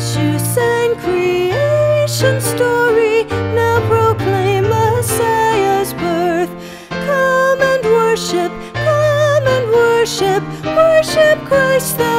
Issues and creation story now proclaim Messiah's birth. Come and worship, worship Christ the